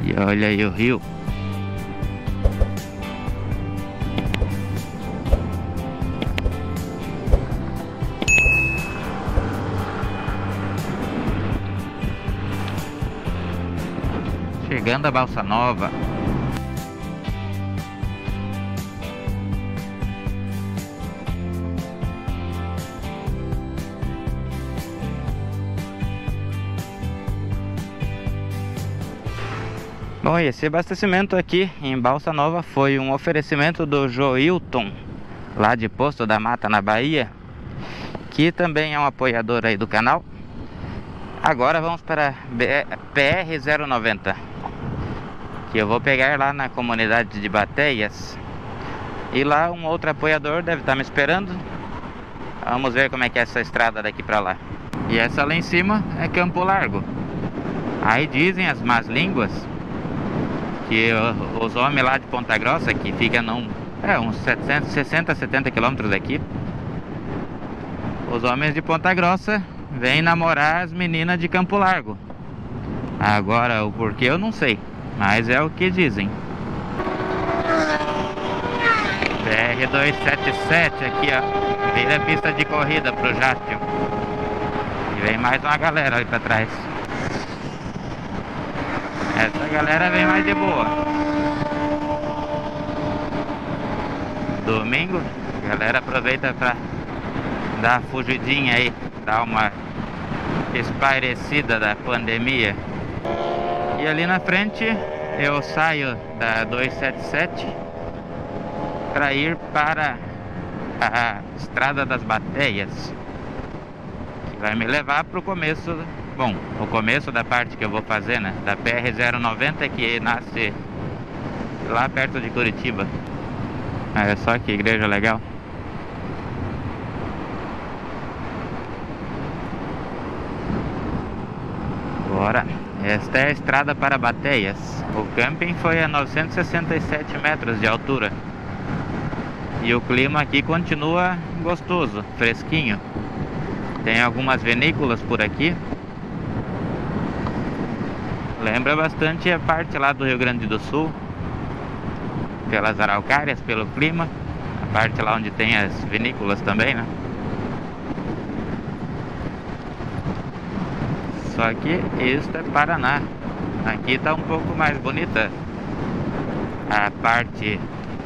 E olha aí o rio. Chegando a Balsa Nova. Bom, e esse abastecimento aqui em Balsa Nova foi um oferecimento do Joilton, lá de Posto da Mata, na Bahia, que também é um apoiador aí do canal. Agora vamos para PR-090, que eu vou pegar lá na comunidade de Bateias. E lá um outro apoiador deve estar me esperando. Vamos ver como é que é essa estrada daqui para lá. E essa lá em cima é Campo Largo. Aí dizem as más línguas que os homens lá de Ponta Grossa, que fica uns 60, 70 quilômetros daqui, os homens de Ponta Grossa vêm namorar as meninas de Campo Largo. Agora o porquê eu não sei, mas é o que dizem. BR-277 aqui, ó, vira a pista de corrida pro Játil. E vem mais uma galera ali pra trás. Essa galera vem mais de boa. Domingo, a galera aproveita pra dar uma fugidinha aí, dar uma espairecida da pandemia. E ali na frente eu saio da 277 para ir para a Estrada das Bateias, que vai me levar para o começo. Bom, o começo da parte que eu vou fazer, né, da PR-090, que nasce lá perto de Curitiba. Olha só que igreja legal. Bora. Esta é a estrada para Bateias. O camping foi a 967 metros de altura. E o clima aqui continua gostoso, fresquinho. Tem algumas vinícolas por aqui. Lembra bastante a parte lá do Rio Grande do Sul, pelas araucárias, pelo clima. A parte lá onde tem as vinícolas também, né? Só que isto é Paraná. Aqui tá um pouco mais bonita a parte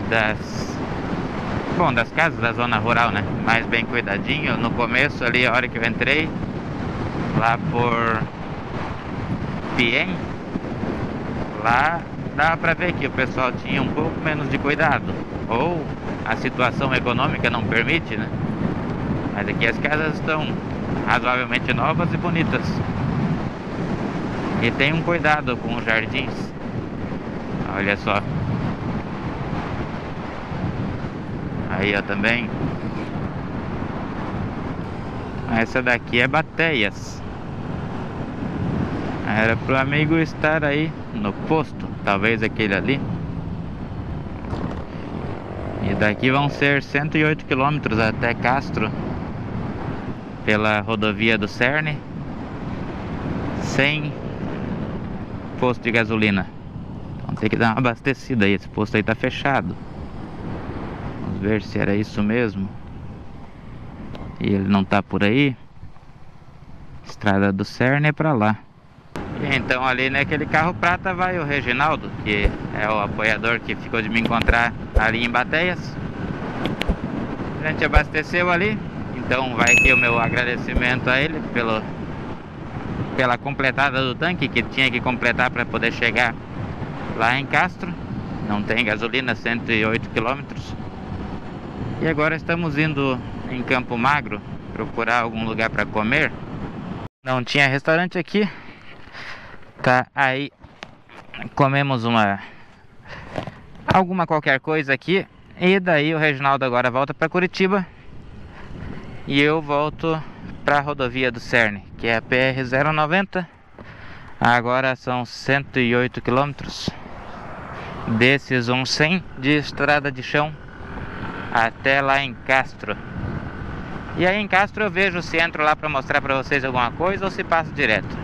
das casas da zona rural, né? Mais bem cuidadinho. No começo ali, a hora que eu entrei lá por Piem, lá dá pra ver que o pessoal tinha um pouco menos de cuidado, ou a situação econômica não permite, né? Mas aqui as casas estão razoavelmente novas e bonitas. E tem um cuidado com os jardins. Olha só. Aí, ó, também. Essa daqui é Bateias. Era pro amigo estar aí no posto, talvez aquele ali. E daqui vão ser 108 quilômetros até Castro, pela rodovia do Cerne, sem posto de gasolina. Então tem que dar uma abastecida aí. Esse posto aí tá fechado. Vamos ver se era isso mesmo. E ele não tá por aí. Estrada do Cerne é pra lá. E então ali naquele carro prata vai o Reginaldo, que é o apoiador que ficou de me encontrar ali em Bateias. A gente abasteceu ali. Então vai aqui o meu agradecimento a ele pela completada do tanque, que tinha que completar para poder chegar lá em Castro. Não tem gasolina, 108 quilômetros. E agora estamos indo em Campo Magro procurar algum lugar para comer. Não tinha restaurante aqui. Tá, aí comemos alguma qualquer coisa aqui. E daí o Reginaldo agora volta para Curitiba e eu volto para a rodovia do Cerne, que é a PR-090. Agora são 108 quilômetros. Desses uns 100 de estrada de chão até lá em Castro. E aí em Castro eu vejo se entro lá para mostrar para vocês alguma coisa ou se passo direto.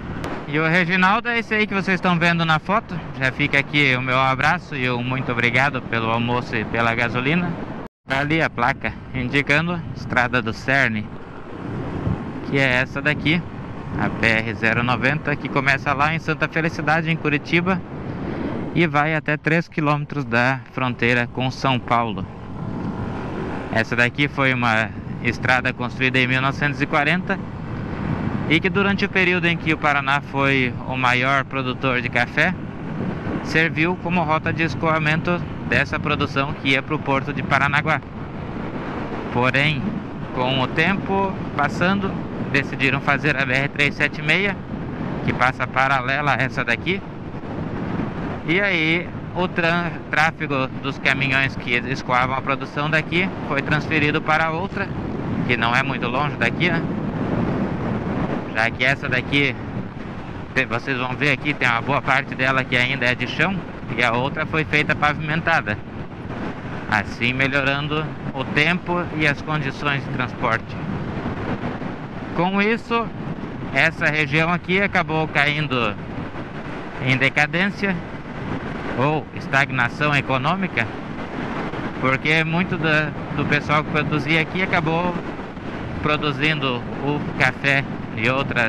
E o Reginaldo é esse aí que vocês estão vendo na foto. Já fica aqui o meu abraço e o muito obrigado pelo almoço e pela gasolina. Tá ali a placa indicando Estrada do Cerne, que é essa daqui, a BR-090, que começa lá em Santa Felicidade, em Curitiba, e vai até 3 km da fronteira com São Paulo. Essa daqui foi uma estrada construída em 1940 e que durante o período em que o Paraná foi o maior produtor de café, serviu como rota de escoamento dessa produção que ia para o porto de Paranaguá. Porém, com o tempo passando, decidiram fazer a BR-376, que passa paralela a essa daqui. E aí o tráfego dos caminhões que escoavam a produção daqui foi transferido para outra, que não é muito longe daqui, né? Já que essa daqui, vocês vão ver aqui, tem uma boa parte dela que ainda é de chão, e a outra foi feita pavimentada, assim melhorando o tempo e as condições de transporte. Com isso, essa região aqui acabou caindo em decadência ou estagnação econômica, porque muito do pessoal que produzia aqui acabou produzindo o café e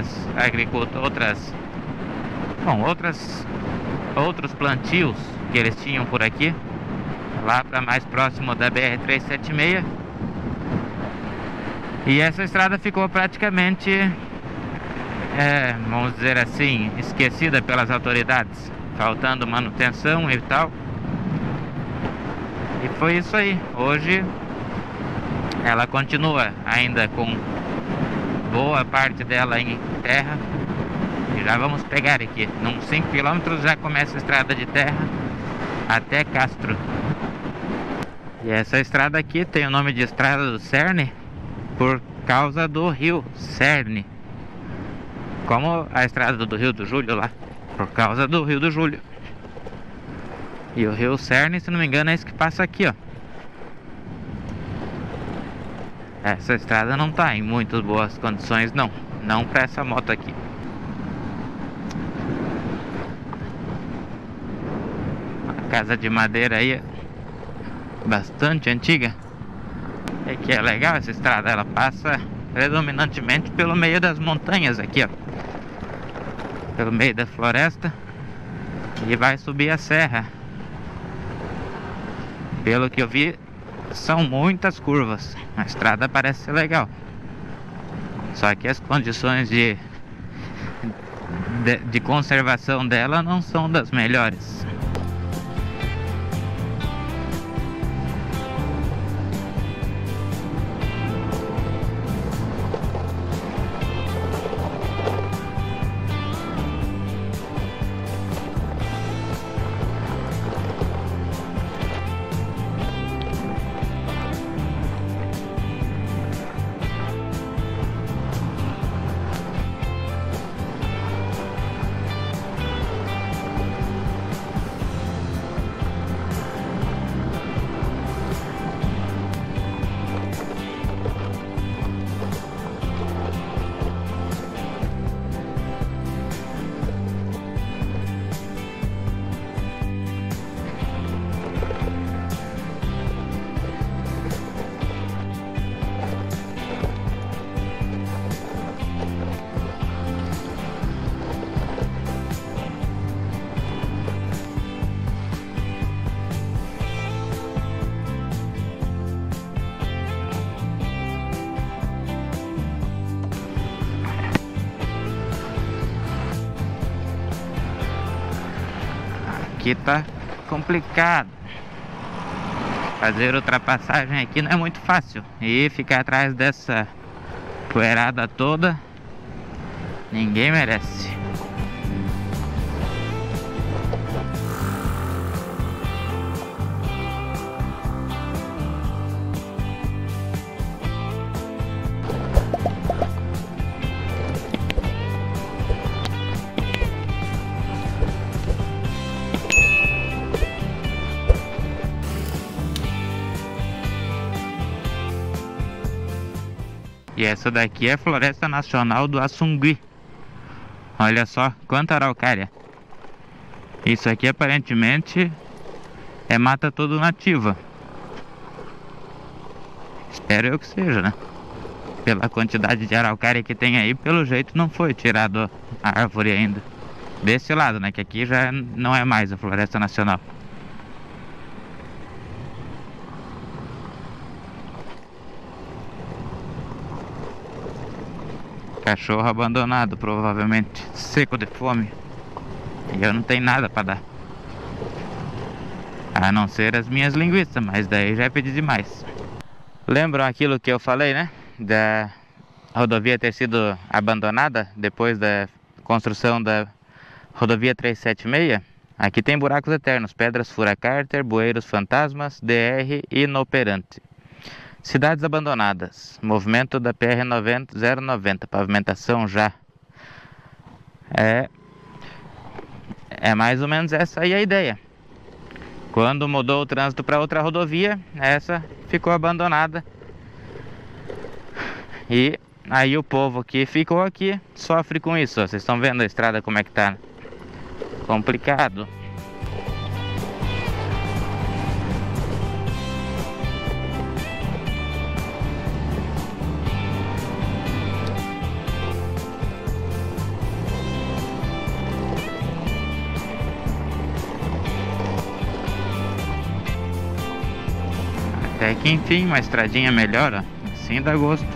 outros plantios que eles tinham por aqui, lá para mais próximo da BR-376. E essa estrada ficou praticamente, vamos dizer assim, esquecida pelas autoridades, faltando manutenção e tal. E foi isso aí. Hoje ela continua ainda com boa parte dela em terra. E já vamos pegar aqui, uns 5 km já começa a estrada de terra até Castro. E essa estrada aqui tem o nome de Estrada do Cerne por causa do rio Cerne, como a estrada do Rio do Júlio lá, por causa do Rio do Júlio. E o rio Cerne, se não me engano, é esse que passa aqui, ó. Essa estrada não tá em muito boas condições, não para essa moto aqui. Uma casa de madeira aí, bastante antiga. É que é legal essa estrada, ela passa predominantemente pelo meio das montanhas aqui, ó, pelo meio da floresta, e vai subir a serra. Pelo que eu vi, são muitas curvas. A estrada parece ser legal, só que as condições de conservação dela não são das melhores. Aqui tá complicado. Fazer ultrapassagem aqui não é muito fácil. E ficar atrás dessa poeirada toda, ninguém merece. E essa daqui é a Floresta Nacional do Assungui. Olha só quanta araucária. Isso aqui aparentemente é mata tudo nativa. Espero eu que seja, né? Pela quantidade de araucária que tem aí, pelo jeito não foi tirado a árvore ainda. Desse lado, né? Que aqui já não é mais a Floresta Nacional. Cachorro abandonado, provavelmente seco de fome. E eu não tenho nada pra dar. A não ser as minhas linguiças, mas daí já é pedir demais. Lembram aquilo que eu falei, né? Da rodovia ter sido abandonada depois da construção da rodovia 376? Aqui tem buracos eternos, pedras fura-cárter, bueiros fantasmas, DR inoperante. Cidades abandonadas, movimento da PR 090, pavimentação já. É mais ou menos essa aí a ideia. Quando mudou o trânsito para outra rodovia, essa ficou abandonada. E aí o povo que ficou aqui sofre com isso. Vocês estão vendo a estrada como é que tá? Complicado. Até que enfim, uma estradinha melhor, ó. Assim dá gosto.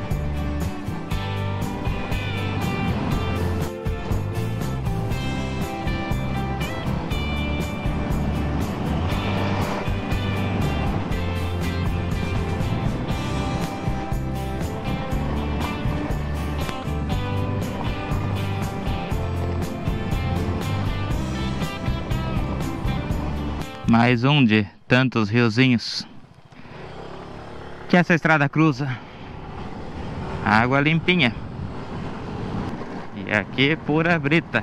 Mais um de tantos riozinhos que essa estrada cruza. Água limpinha. E aqui pura brita.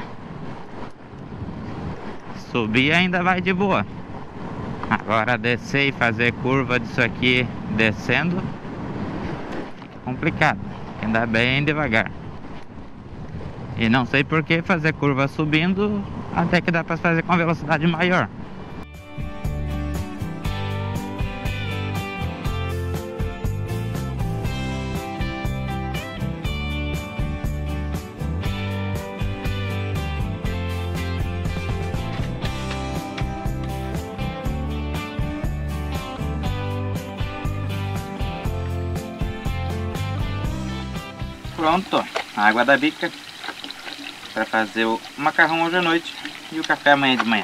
Subir ainda vai de boa. Agora descer e fazer curva disso aqui descendo fica complicado. Tem que andar bem devagar. E não sei por que fazer curva subindo até que dá para fazer com velocidade maior. Pronto, a água da bica para fazer o macarrão hoje à noite e o café amanhã de manhã.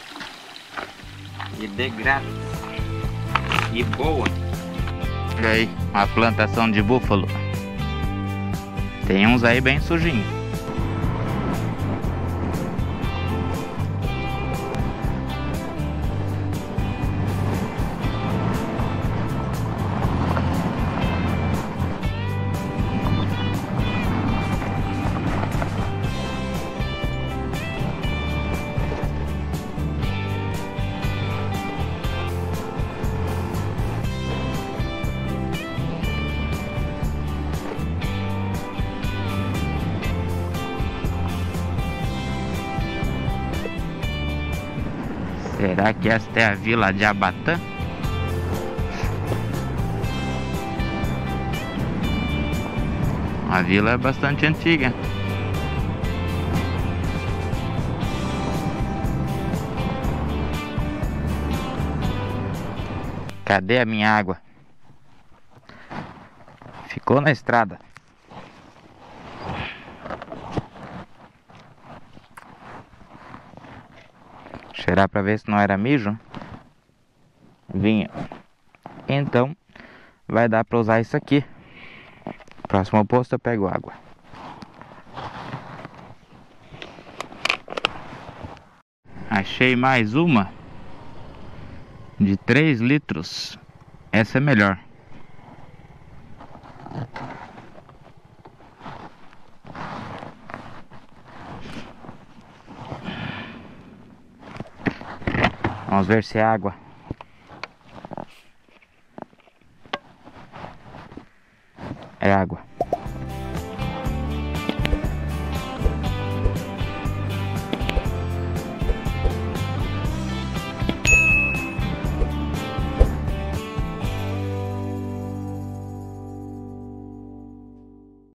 E de grátis. E boa. Olha aí, uma plantação de búfalo. Tem uns aí bem sujinhos. Será que esta é a vila de Abatã? A vila é bastante antiga. Cadê a minha água? Ficou na estrada. Cheirar pra ver se não era mijo. Vinha. Então vai dar pra usar isso aqui. Próximo posto eu pego água. Achei mais uma de 3 litros. Essa é melhor. Vamos ver se é água. É água.